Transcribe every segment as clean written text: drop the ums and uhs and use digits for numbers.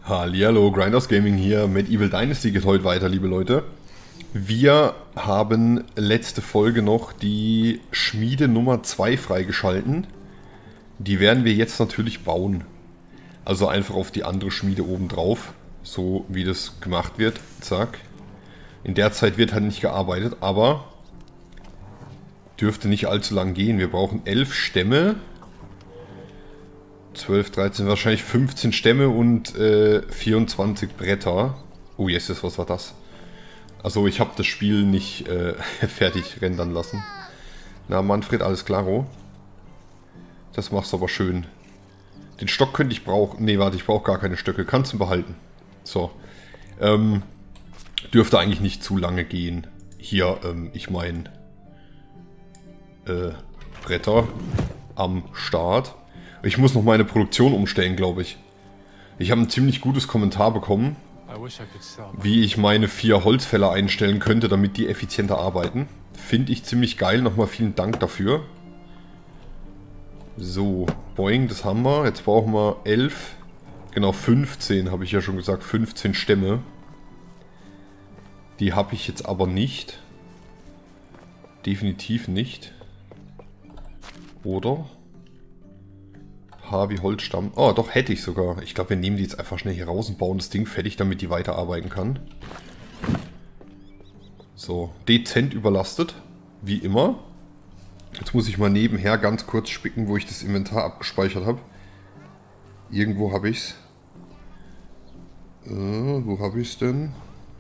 Hallihallo, Grinders Gaming hier. Medieval Dynasty geht heute weiter, liebe Leute. Wir haben letzte Folge noch die Schmiede Nummer 2 freigeschalten. Die werden wir jetzt natürlich bauen. Also einfach auf die andere Schmiede oben drauf. So wie das gemacht wird. Zack. In der Zeit wird halt nicht gearbeitet, aber dürfte nicht allzu lang gehen. Wir brauchen 11 Stämme. 12, 13, wahrscheinlich 15 Stämme und 24 Bretter. Oh yes, was war das? Also ich habe das Spiel nicht fertig rendern lassen. Na Manfred, alles klaro. Das machst du aber schön. Den Stock könnte ich brauchen. Ne, warte, ich brauche gar keine Stöcke. Kannst du behalten. So. Dürfte eigentlich nicht zu lange gehen. Hier, ich meine Bretter am Start. Ich muss noch meine Produktion umstellen, glaube ich. Ich habe ein ziemlich gutes Kommentar bekommen, wie ich meine 4 Holzfäller einstellen könnte, damit die effizienter arbeiten. Finde ich ziemlich geil. Nochmal vielen Dank dafür. So, boing, das haben wir. Jetzt brauchen wir 11. Genau, 15 habe ich ja schon gesagt. 15 Stämme. Die habe ich jetzt aber nicht. Definitiv nicht. Oder? H wie Holzstamm. Oh, doch, hätte ich sogar. Ich glaube, wir nehmen die jetzt einfach schnell hier raus und bauen das Ding fertig, damit die weiterarbeiten kann. So, dezent überlastet. Wie immer. Jetzt muss ich mal nebenher ganz kurz spicken, wo ich das Inventar abgespeichert habe. Irgendwo habe ich es. Wo habe ich es denn?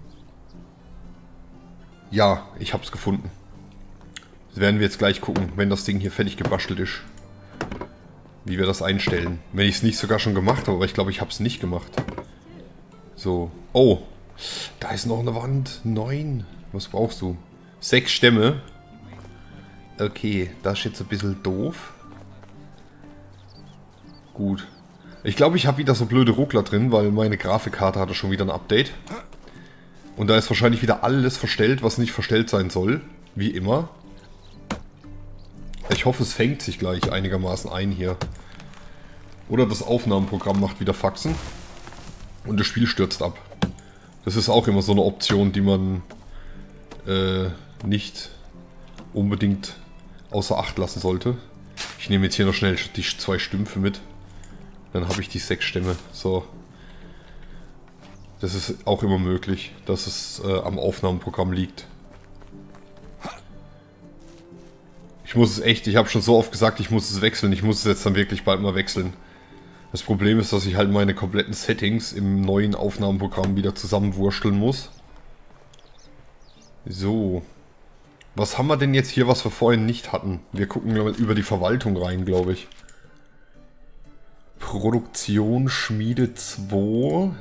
Ja, ich habe es gefunden. Das werden wir jetzt gleich gucken, wenn das Ding hier fertig gebastelt ist. Wie wir das einstellen. Wenn ich es nicht sogar schon gemacht habe, aber ich glaube, ich habe es nicht gemacht. So. Oh, da ist noch eine Wand. 9. Was brauchst du? 6 Stämme. Okay, das ist jetzt ein bisschen doof. Gut. Ich glaube, ich habe wieder so blöde Ruckler drin, weil meine Grafikkarte hatte schon wieder ein Update. Und da ist wahrscheinlich wieder alles verstellt, was nicht verstellt sein soll. Wie immer. Ich hoffe, es fängt sich gleich einigermaßen ein hier. Oder das Aufnahmeprogramm macht wieder Faxen. Und das Spiel stürzt ab. Das ist auch immer so eine Option, die man nicht unbedingt außer Acht lassen sollte. Ich nehme jetzt hier noch schnell die 2 Stümpfe mit. Dann habe ich die 6 Stämme. So. Das ist auch immer möglich, dass es am Aufnahmeprogramm liegt. Ich muss es echt, ich habe schon so oft gesagt, ich muss es wechseln. Ich muss es jetzt dann wirklich bald mal wechseln. Das Problem ist, dass ich halt meine kompletten Settings im neuen Aufnahmeprogramm wieder zusammenwursteln muss. So. Was haben wir denn jetzt hier, was wir vorhin nicht hatten? Wir gucken über die Verwaltung rein, glaube ich. Produktion, Schmiede 2.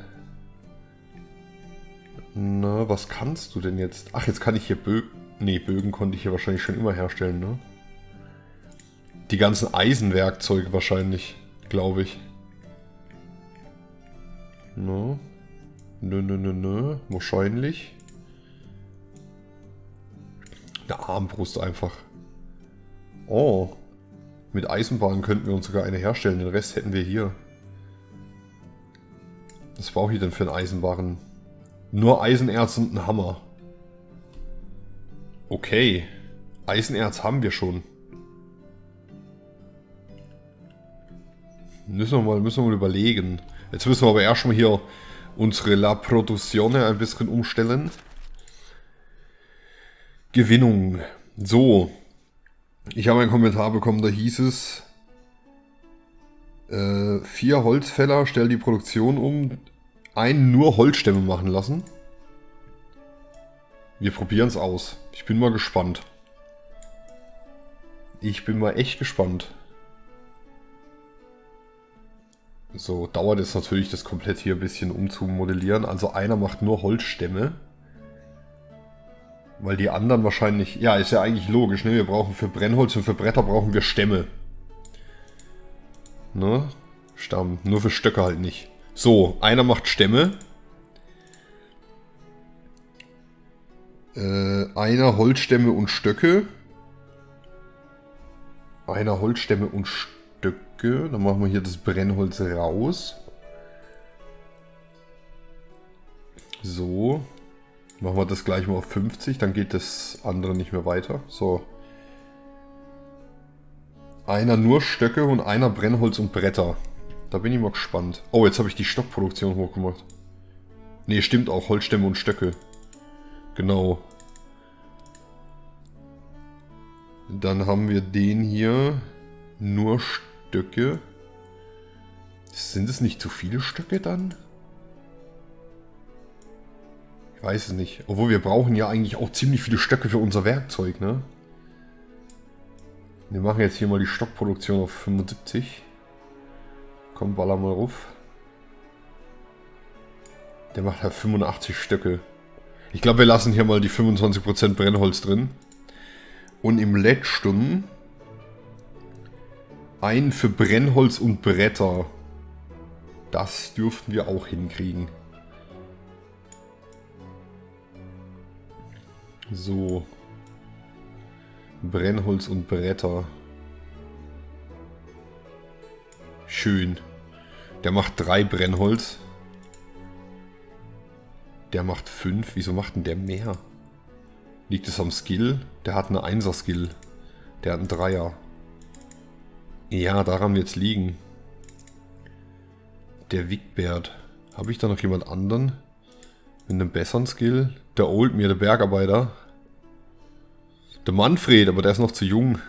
Na, was kannst du denn jetzt? Ach, jetzt kann ich hier Bögen... Ne, Bögen konnte ich hier wahrscheinlich schon immer herstellen, ne? Die ganzen Eisenwerkzeuge wahrscheinlich, glaube ich. No. Nö. Wahrscheinlich. Eine Armbrust einfach. Oh. Mit Eisenbahn könnten wir uns sogar eine herstellen. Den Rest hätten wir hier. Was brauche ich denn für einen Eisenbarren? Nur Eisenerz und einen Hammer. Okay. Eisenerz haben wir schon. Müssen wir mal überlegen. Jetzt müssen wir aber erstmal hier unsere La Produzione ein bisschen umstellen. Gewinnung. So. Ich habe einen Kommentar bekommen, da hieß es 4 Holzfäller, stell die Produktion um. Einen nur Holzstämme machen lassen. Wir probieren es aus. Ich bin mal gespannt. Ich bin mal echt gespannt. So, dauert jetzt natürlich das komplett hier ein bisschen umzumodellieren. Also einer macht nur Holzstämme. Weil die anderen wahrscheinlich... Ja, ist ja eigentlich logisch, ne? Wir brauchen für Brennholz und für Bretter brauchen wir Stämme. Ne? Stamm. Nur für Stöcke halt nicht. So, einer macht Stämme. Einer Holzstämme und Stöcke. Einer Holzstämme und Stöcke. Dann machen wir hier das Brennholz raus. So. Machen wir das gleich mal auf 50, dann geht das andere nicht mehr weiter. So. Einer nur Stöcke und einer Brennholz und Bretter. Da bin ich mal gespannt. Oh, jetzt habe ich die Stockproduktion hochgemacht. Ne, stimmt auch. Holzstämme und Stöcke. Genau. Dann haben wir den hier. Nur Stöcke. Sind es nicht zu viele Stöcke dann? Ich weiß es nicht. Obwohl wir brauchen ja eigentlich auch ziemlich viele Stöcke für unser Werkzeug, ne? Wir machen jetzt hier mal die Stockproduktion auf 75. Komm, baller mal ruf. Der macht halt 85 Stöcke. Ich glaube, wir lassen hier mal die 25% Brennholz drin. Und im letzten einen für Brennholz und Bretter. Das dürften wir auch hinkriegen. So. Brennholz und Bretter. Schön. Der macht 3 Brennholz. Der macht 5. Wieso macht denn der mehr? Liegt es am Skill? Der hat eine 1er Skill. Der hat einen 3er. Ja, daran wird es liegen. Der Wigbert. Habe ich da noch jemand anderen? Mit einem besseren Skill? Der Old mir, der Bergarbeiter. Der Manfred, aber der ist noch zu jung.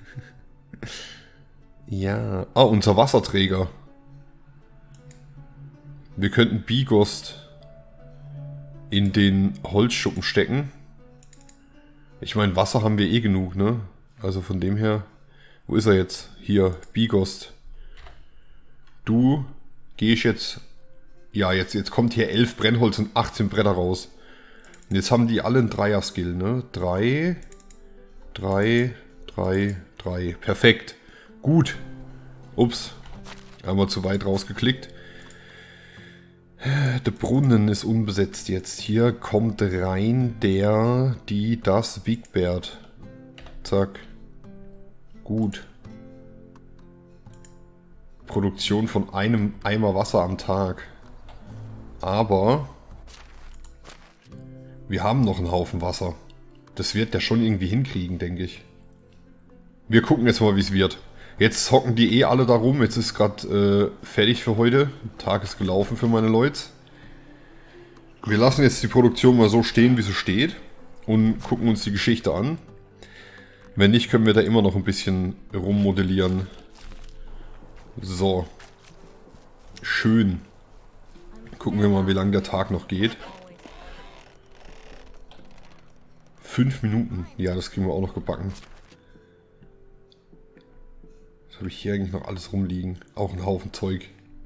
Ja. Ah, unser Wasserträger. Wir könnten Bigost in den Holzschuppen stecken. Ich meine, Wasser haben wir eh genug, ne? Also von dem her... Wo ist er jetzt? Hier, Bigost. Du gehst jetzt... Ja, jetzt kommt hier 11 Brennholz und 18 Bretter raus. Und jetzt haben die alle einen 3er-Skill, ne? 3, 3, 3, 3. Perfekt. Gut. Ups. Einmal zu weit rausgeklickt. Der Brunnen ist unbesetzt jetzt. Hier kommt rein der, die, das Wigbert. Zack. Gut. Produktion von einem Eimer Wasser am Tag. Aber wir haben noch einen Haufen Wasser. Das wird der schon irgendwie hinkriegen, denke ich. Wir gucken jetzt mal, wie es wird. Jetzt hocken die eh alle da rum. Jetzt ist gerade fertig für heute. Der Tag ist gelaufen für meine Leute. Wir lassen jetzt die Produktion mal so stehen, wie sie steht. Und gucken uns die Geschichte an. Wenn nicht, können wir da immer noch ein bisschen rummodellieren. So. Schön. Gucken wir mal, wie lange der Tag noch geht. 5 Minuten. Ja, das kriegen wir auch noch gebacken. Was habe ich hier eigentlich noch alles rumliegen? Auch ein Haufen Zeug.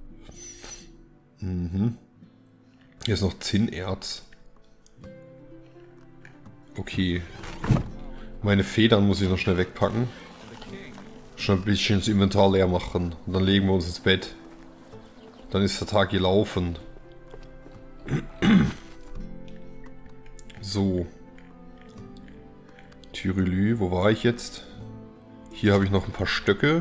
Mhm. Hier ist noch Zinnerz. Okay. Meine Federn muss ich noch schnell wegpacken. Schon ein bisschen das Inventar leer machen. Und dann legen wir uns ins Bett. Dann ist der Tag gelaufen. So. Tyrelü, wo war ich jetzt? Hier habe ich noch ein paar Stöcke.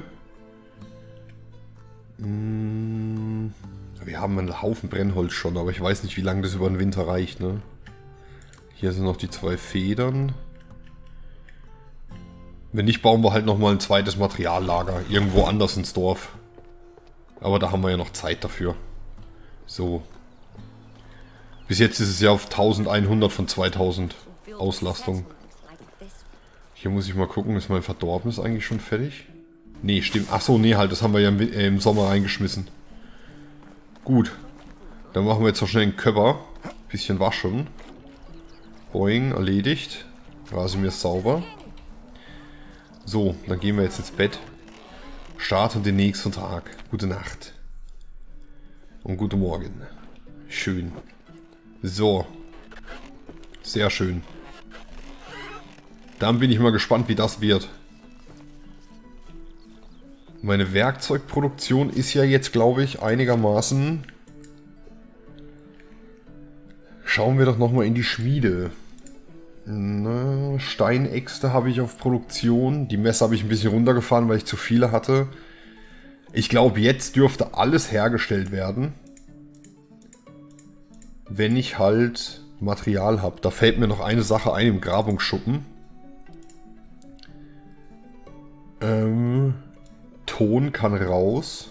Wir haben einen Haufen Brennholz schon, aber ich weiß nicht, wie lange das über den Winter reicht, ne? Hier sind noch die 2 Federn. Wenn nicht, bauen wir halt nochmal ein zweites Materiallager. Irgendwo anders ins Dorf. Aber da haben wir ja noch Zeit dafür. So. Bis jetzt ist es ja auf 1100 von 2000 Auslastung. Hier muss ich mal gucken, ist mein Verdorbenes eigentlich schon fertig? Nee, stimmt. Achso, nee, halt, das haben wir ja im Sommer reingeschmissen. Gut. Dann machen wir jetzt noch schnell einen Körper. Bisschen waschen. Boing, erledigt. Rasenmäher ist sauber. So, dann gehen wir jetzt ins Bett. Starten den nächsten Tag. Gute Nacht. Und guten Morgen. Schön. So. Sehr schön. Dann bin ich mal gespannt, wie das wird. Meine Werkzeugproduktion ist ja jetzt, glaube ich, einigermaßen... Schauen wir doch nochmal in die Schmiede. Na, Steinäxte habe ich auf Produktion. Die Messer habe ich ein bisschen runtergefahren, weil ich zu viele hatte. Ich glaube, jetzt dürfte alles hergestellt werden. wenn ich halt Material habe. Da fällt mir noch eine Sache ein im Grabungsschuppen. Ton kann raus.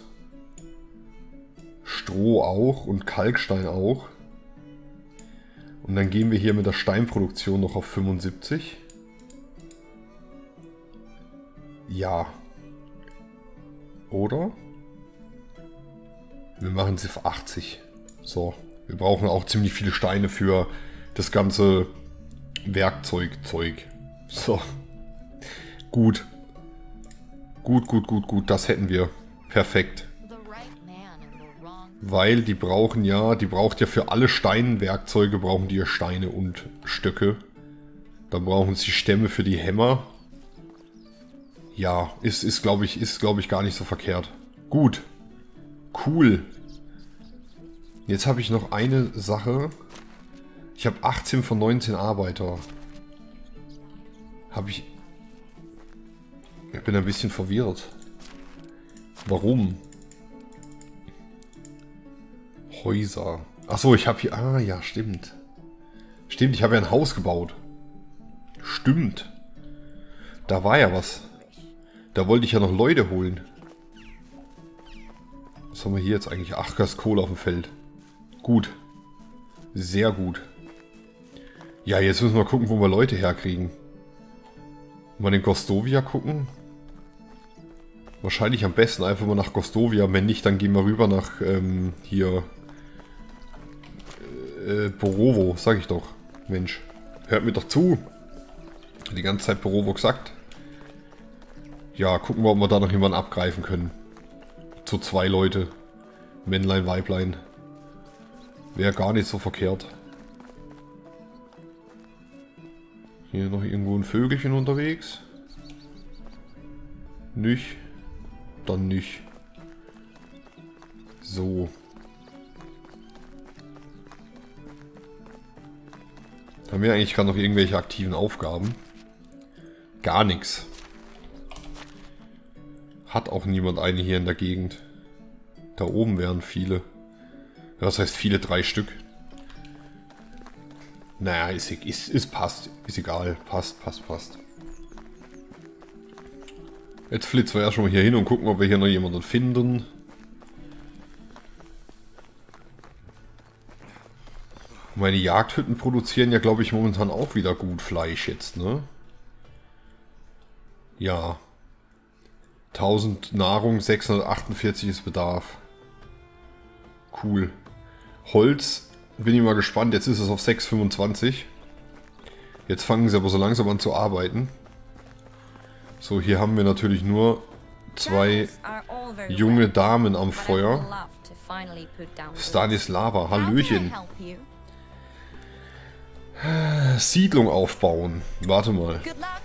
Stroh auch und Kalkstein auch. Und dann gehen wir hier mit der Steinproduktion noch auf 75. Ja. Oder? Wir machen sie auf 80. So. Wir brauchen auch ziemlich viele Steine für das ganze Werkzeugzeug. So. Gut. Gut. Das hätten wir. Perfekt. Weil die brauchen ja, die braucht ja für alle Steinwerkzeuge brauchen die ja Steine und Stöcke. Dann brauchen sie Stämme für die Hämmer. Ja, ist glaube ich gar nicht so verkehrt. Gut. Cool. Jetzt habe ich noch eine Sache. Ich habe 18 von 19 Arbeiter. Ich bin ein bisschen verwirrt. Warum? Häuser. Achso, ich habe hier... Ah, ja, stimmt. Stimmt, ich habe ja ein Haus gebaut. Stimmt. Da war ja was. Da wollte ich ja noch Leute holen. Was haben wir hier jetzt eigentlich? Ach, da ist Kohle auf dem Feld. Gut. Sehr gut. Ja, jetzt müssen wir gucken, wo wir Leute herkriegen. Mal in Gostovia gucken. Wahrscheinlich am besten einfach mal nach Gostovia. Wenn nicht, dann gehen wir rüber nach hier Borovo, sag ich doch. Mensch, hört mir doch zu. Die ganze Zeit Borovo gesagt. Ja, gucken wir, ob wir da noch jemanden abgreifen können. Zu 2 Leute. Männlein, Weiblein. Wäre gar nicht so verkehrt. Hier noch irgendwo ein Vögelchen unterwegs. Nicht. Dann nicht. So. Haben wir eigentlich gerade noch irgendwelche aktiven Aufgaben? Gar nichts. Hat auch niemand eine hier in der Gegend. Da oben wären viele. Ja, das heißt viele, 3 Stück. Naja, ist passt. Ist egal. Passt. Jetzt flitzen wir erstmal hier hin und gucken, ob wir hier noch jemanden finden. Meine Jagdhütten produzieren ja, glaube ich, momentan auch wieder gut Fleisch jetzt, ne? Ja. 1000 Nahrung, 648 ist Bedarf. Cool. Holz, bin ich mal gespannt. Jetzt ist es auf 625. Jetzt fangen sie aber so langsam an zu arbeiten. So, hier haben wir natürlich nur 2 junge Damen am Feuer. Stanislava, Hallöchen. Siedlung aufbauen. Warte mal.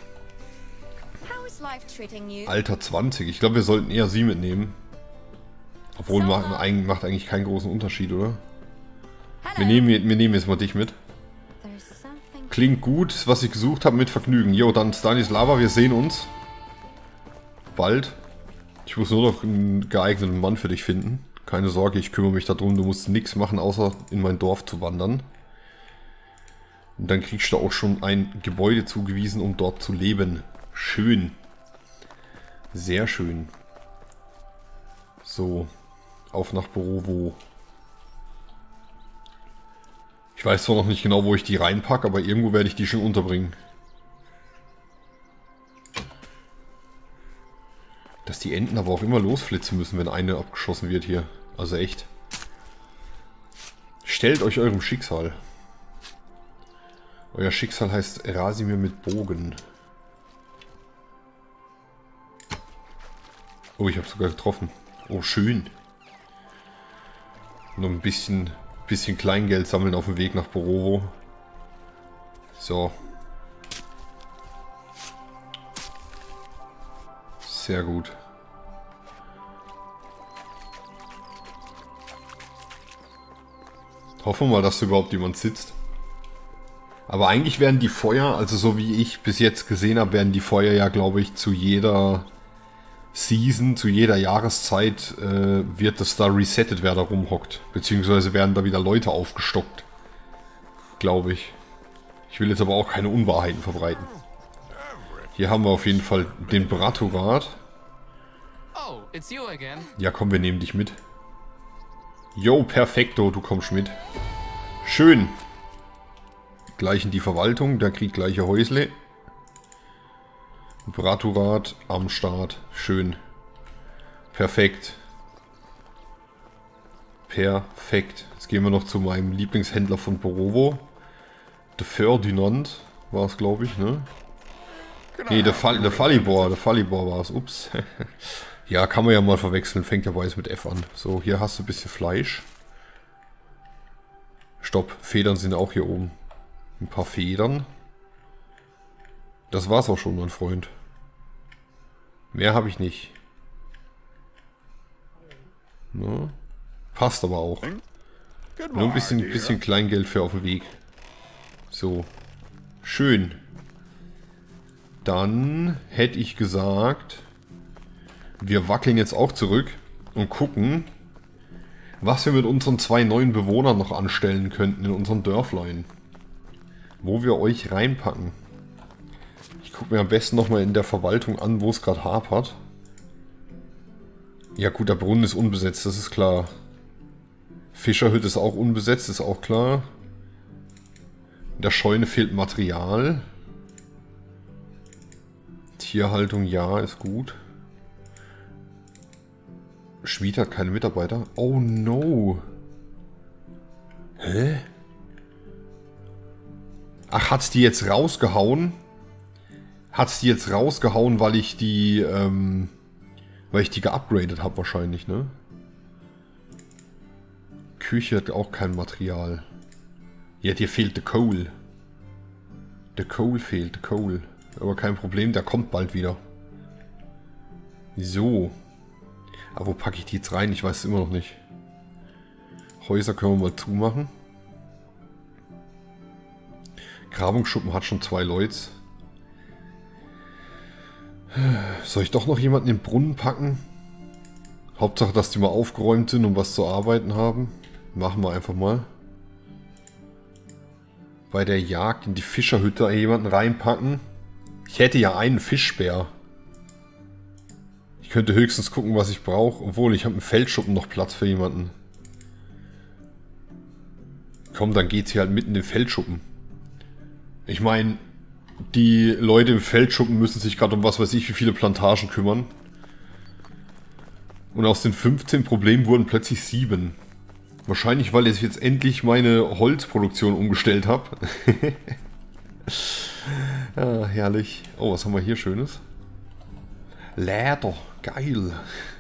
Alter 20. Ich glaube, wir sollten eher sie mitnehmen. Obwohl, macht eigentlich keinen großen Unterschied, oder? Wir nehmen jetzt mal dich mit. Klingt gut, was ich gesucht habe, mit Vergnügen. Jo, dann Stanislava, wir sehen uns. Bald. Ich muss nur noch einen geeigneten Mann für dich finden. Keine Sorge, ich kümmere mich darum. Du musst nichts machen, außer in mein Dorf zu wandern. Und dann kriegst du auch schon ein Gebäude zugewiesen, um dort zu leben. Schön. Sehr schön. So. Auf nach Borovo. Ich weiß zwar noch nicht genau, wo ich die reinpacke, aber irgendwo werde ich die schon unterbringen. Dass die Enten aber auch immer losflitzen müssen, wenn eine abgeschossen wird hier. Also echt. Stellt euch eurem Schicksal. Euer Schicksal heißt Rasimir mit Bogen. Oh, ich habe sogar getroffen. Oh, schön. Noch ein bisschen Kleingeld sammeln auf dem Weg nach Borovo. So. Sehr gut. Hoffen wir mal, dass überhaupt jemand sitzt. Aber eigentlich werden die Feuer, also so wie ich bis jetzt gesehen habe, werden die Feuer ja, glaube ich, zu jeder Season, zu jeder Jahreszeit wird das da resettet, wer da rumhockt. Beziehungsweise werden da wieder Leute aufgestockt. Glaube ich. Ich will jetzt aber auch keine Unwahrheiten verbreiten. Hier haben wir auf jeden Fall den Braturat. Oh, it's you again. Ja, komm, wir nehmen dich mit. Yo, perfekto, du kommst mit. Schön. Gleich in die Verwaltung, der kriegt gleiche Häusle. Braturat am Start. Schön. Perfekt. Perfekt. Jetzt gehen wir noch zu meinem Lieblingshändler von Borovo. Der Ferdinand war es, glaube ich, ne? Nee, der Fallibor war es. Ups. Ja, kann man ja mal verwechseln. Fängt ja beides mit F an. So, hier hast du ein bisschen Fleisch. Stopp, Federn sind auch hier oben. Ein paar Federn. Das war's auch schon, mein Freund. Mehr habe ich nicht. Ne? Passt aber auch. Nur ein bisschen Kleingeld für auf dem Weg. So. Schön. Dann hätte ich gesagt, wir wackeln jetzt auch zurück und gucken, was wir mit unseren 2 neuen Bewohnern noch anstellen könnten in unseren Dörflein. Wo wir euch reinpacken. Ich gucke mir am besten nochmal in der Verwaltung an, wo es gerade hapert. Ja gut, der Brunnen ist unbesetzt, das ist klar. Fischerhütte ist auch unbesetzt, ist auch klar. In der Scheune fehlt Material. Tierhaltung, ja, ist gut. Schmied hat keine Mitarbeiter. Oh no. Hä? Ach, hat's die jetzt rausgehauen? Hat's die jetzt rausgehauen, weil ich die geupgradet habe wahrscheinlich, ne? Küche hat auch kein Material. Ja, dir fehlt der Coal. Der Coal fehlt, der Coal. Aber kein Problem, der kommt bald wieder. So. Aber wo packe ich die jetzt rein? Ich weiß es immer noch nicht. Häuser können wir mal zumachen. Grabungsschuppen hat schon 2 Leute. Soll ich doch noch jemanden in den Brunnen packen? Hauptsache, dass die mal aufgeräumt sind und was zu arbeiten haben. Machen wir einfach mal. Bei der Jagd in die Fischerhütte jemanden reinpacken. Ich hätte ja einen Fischbär. Ich könnte höchstens gucken, was ich brauche. Obwohl, ich habe im Feldschuppen noch Platz für jemanden. Komm, dann geht's hier halt mitten in den Feldschuppen. Ich meine, die Leute im Feldschuppen müssen sich gerade um was weiß ich wie viele Plantagen kümmern. Und aus den 15 Problemen wurden plötzlich 7. Wahrscheinlich, weil ich jetzt endlich meine Holzproduktion umgestellt habe. Ah, herrlich. Oh, was haben wir hier Schönes? Leder. Geil.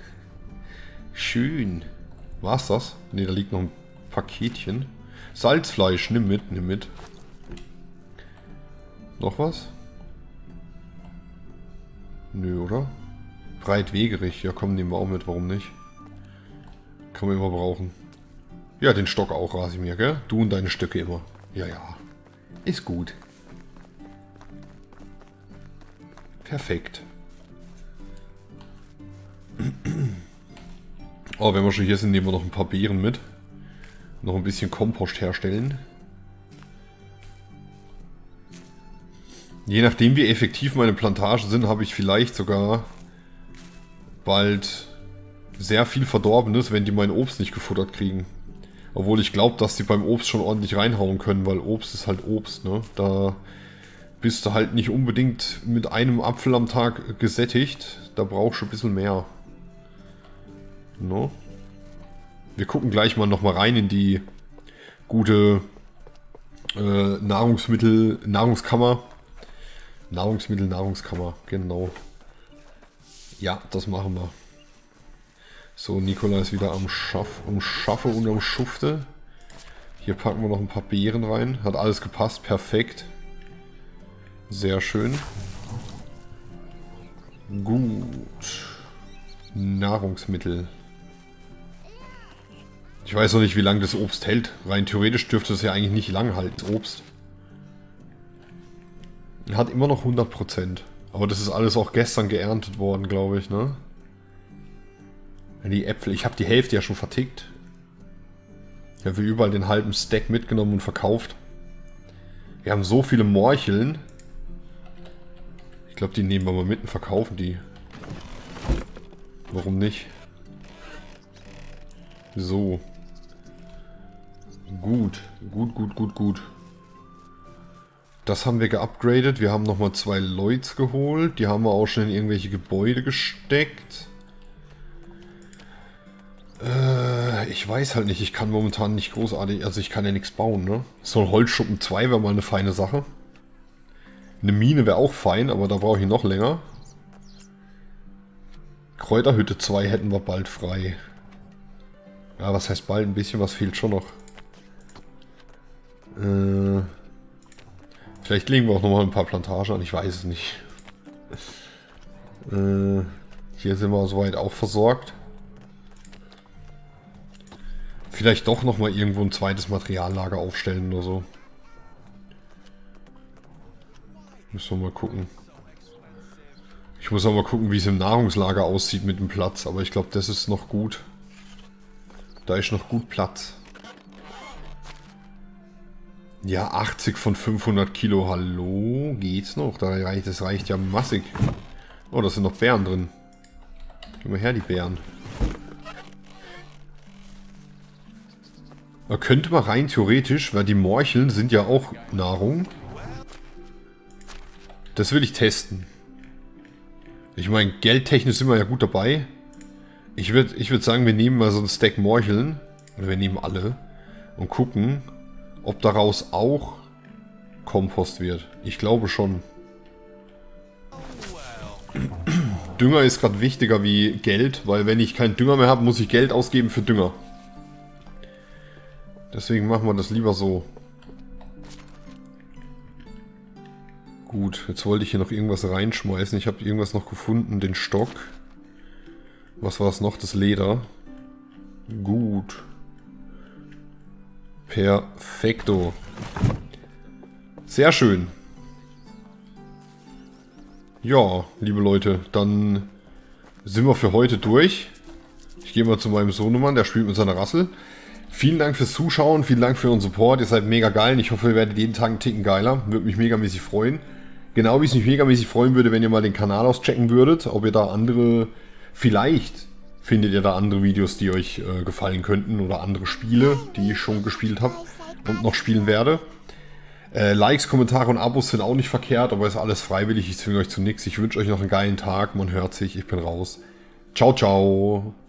Schön. War's das? Ne, da liegt noch ein Paketchen. Salzfleisch. Nimm mit, nimm mit. Noch was? Nö, oder? Breitwegerich. Ja, komm, nehmen wir auch mit. Warum nicht? Kann man immer brauchen. Ja, den Stock auch, Rasimir, gell? Du und deine Stöcke immer. Ja, ja. Ist gut. Perfekt. Oh, wenn wir schon hier sind, nehmen wir noch ein paar Beeren mit. Noch ein bisschen Kompost herstellen. Je nachdem, wie effektiv meine Plantagen sind, habe ich vielleicht sogar bald sehr viel Verdorbenes, wenn die mein Obst nicht gefuttert kriegen. Obwohl ich glaube, dass die beim Obst schon ordentlich reinhauen können, weil Obst ist halt Obst, ne? Da bist du halt nicht unbedingt mit einem Apfel am Tag gesättigt. Da brauchst du ein bisschen mehr. No? Wir gucken gleich mal nochmal rein in die gute Nahrungskammer, genau. Ja, das machen wir. So, Nikola ist wieder am Schaffe und am Schufte. Hier packen wir noch ein paar Beeren rein. Hat alles gepasst, perfekt. Sehr schön. Gut. Nahrungsmittel. Ich weiß noch nicht, wie lange das Obst hält. Rein theoretisch dürfte es ja eigentlich nicht lang halten, das Obst. Hat immer noch 100%. Aber das ist alles auch gestern geerntet worden, glaube ich, ne? Die Äpfel, ich habe die Hälfte ja schon vertickt. Ich habe überall den halben Stack mitgenommen und verkauft. Wir haben so viele Morcheln. Ich glaube, die nehmen wir mal mit und verkaufen die. Warum nicht? So. Gut. Gut. Das haben wir geupgradet. Wir haben nochmal 2 Lloyds geholt. Die haben wir auch schon in irgendwelche Gebäude gesteckt. Ich weiß halt nicht. Ich kann momentan nicht großartig... Also ich kann ja nichts bauen, ne? So ein Holzschuppen 2 wäre mal eine feine Sache. Eine Mine wäre auch fein, aber da brauche ich noch länger. Kräuterhütte 2 hätten wir bald frei. Ja, was heißt bald? Ein bisschen was fehlt schon noch. Vielleicht legen wir auch nochmal ein paar Plantagen an, ich weiß es nicht. Hier sind wir soweit auch versorgt. Vielleicht doch nochmal irgendwo ein zweites Materiallager aufstellen oder so. Müssen wir mal gucken. Ich muss auch mal gucken, wie es im Nahrungslager aussieht mit dem Platz, aber ich glaube, das ist noch gut. Da ist noch gut Platz. Ja, 80 von 500 Kilo. Hallo? Geht's noch? Das reicht ja massig. Oh, da sind noch Beeren drin. Gib mal her, die Beeren. Da könnte man rein theoretisch, weil die Morcheln sind ja auch Nahrung. Das will ich testen. Ich meine, geldtechnisch sind wir ja gut dabei. Ich würd sagen, wir nehmen mal so einen Stack Morcheln. Oder wir nehmen alle. Und gucken, ob daraus auch Kompost wird. Ich glaube schon. Dünger ist gerade wichtiger wie Geld, weil wenn ich keinen Dünger mehr habe, muss ich Geld ausgeben für Dünger. Deswegen machen wir das lieber so. Gut, jetzt wollte ich hier noch irgendwas reinschmeißen. Ich habe irgendwas noch gefunden, den Stock. Was war es noch? Das Leder. Gut. Perfekto. Sehr schön. Ja, liebe Leute, dann sind wir für heute durch. Ich gehe mal zu meinem Sohnemann, der spielt mit seiner Rassel. Vielen Dank fürs Zuschauen, vielen Dank für euren Support. Ihr seid mega geil. Ich hoffe, ihr werdet jeden Tag einen Ticken geiler. Würde mich megamäßig freuen. Genau wie es mich megamäßig freuen würde, wenn ihr mal den Kanal auschecken würdet. Ob ihr da andere... Vielleicht findet ihr da andere Videos, die euch gefallen könnten. Oder andere Spiele, die ich schon gespielt habe und noch spielen werde. Likes, Kommentare und Abos sind auch nicht verkehrt, aber ist alles freiwillig. Ich zwinge euch zu nichts. Ich wünsche euch noch einen geilen Tag. Man hört sich. Ich bin raus. Ciao, ciao.